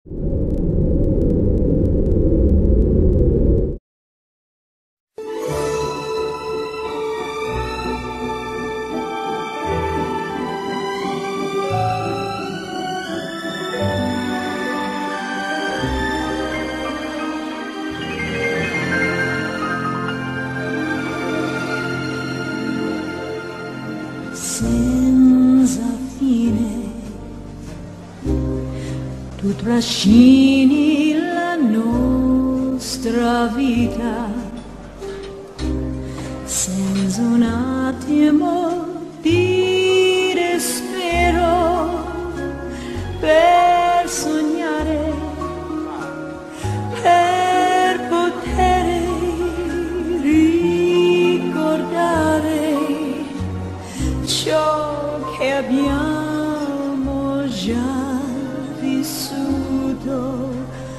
Senza fine tu trascini la nostra vita senza un attimo di respiro per sognare, per poter ricordare ciò che abbiamo già vissuto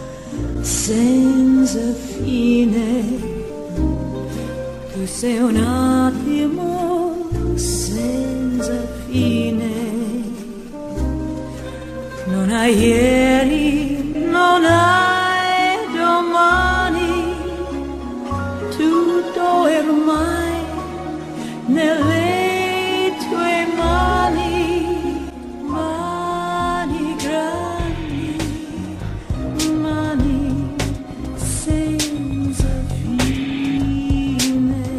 senza fine. Tu sei un attimo senza fine, non hai ieri, non hai domani, tutto è ormai nelle tue mani, mani grandi, mani senza fine.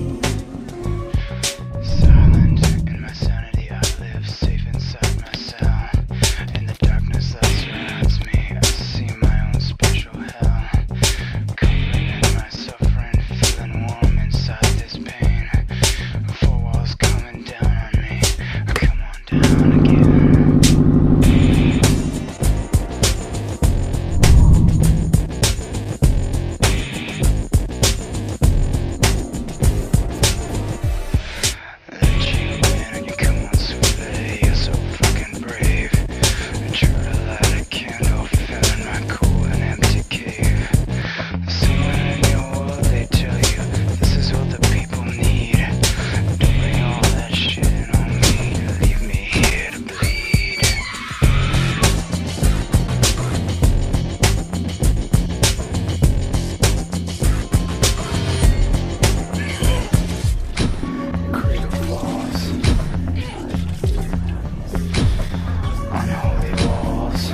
Silent in my sanity, I live safe inside my cell. In the darkness that surrounds me, I see my own special hell. Covered in my suffering, feeling warm inside this pain. Four walls coming down on me, come on down again. Let you in and you come on sweetly, you're so fucking brave. Try to light a candle, filling my cool and empty cave. Somewhere in your world they tell you this is what the people need. Don't bring all that shit on me, leave me here to bleed. Create flaws, unholy walls.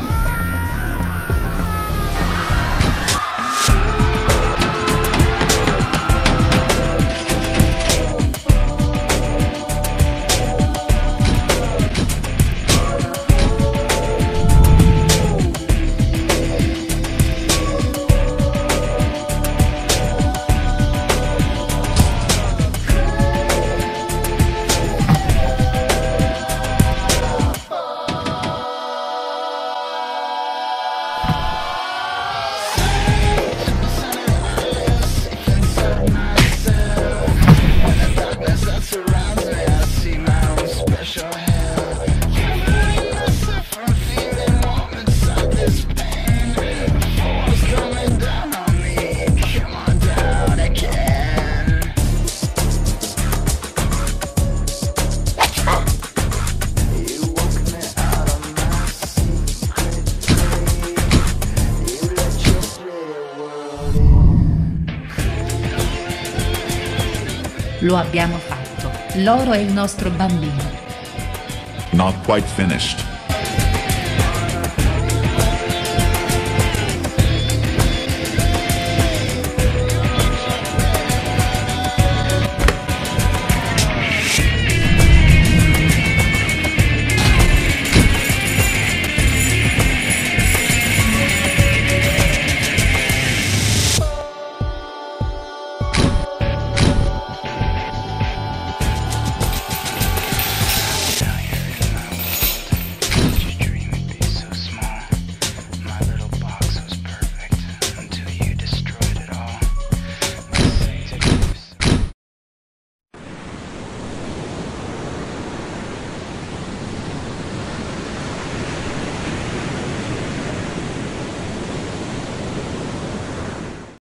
Surrounds me, I see my own special hell. I'm feeling warm inside this pain. Falls coming down on me, come on down again. You woke me out of my secret grave. You let your pretty world in. Lo abbiamo fatto. Loro è il nostro bambino. Not quite finished.